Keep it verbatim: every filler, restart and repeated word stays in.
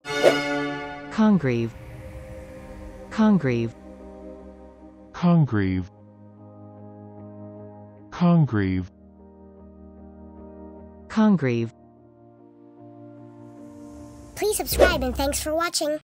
congreve, congreve, congreve, congreve, congreve. Please subscribe and thanks for watching.